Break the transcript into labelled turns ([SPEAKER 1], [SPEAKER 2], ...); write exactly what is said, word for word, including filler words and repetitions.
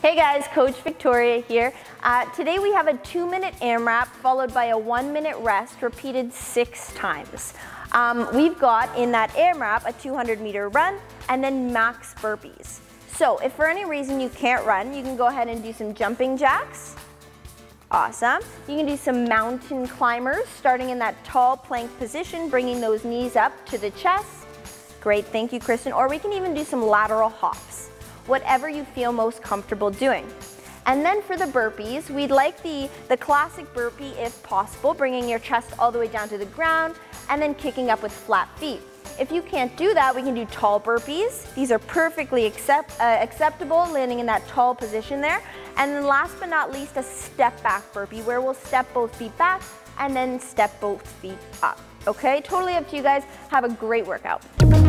[SPEAKER 1] Hey guys, Coach Victoria here. Uh, today we have a two minute AMRAP followed by a one minute rest repeated six times. Um, we've got in that AMRAP a two hundred meter run and then max burpees. So if for any reason you can't run, you can go ahead and do some jumping jacks. Awesome. You can do some mountain climbers, starting in that tall plank position, bringing those knees up to the chest. Great, thank you, Kristen. Or we can even do some lateral hops, whatever you feel most comfortable doing. And then for the burpees, we'd like the, the classic burpee if possible, bringing your chest all the way down to the ground and then kicking up with flat feet. If you can't do that, we can do tall burpees. These are perfectly accept, uh, acceptable, landing in that tall position there. And then last but not least, a step back burpee where we'll step both feet back and then step both feet up. Okay, totally up to you guys. Have a great workout.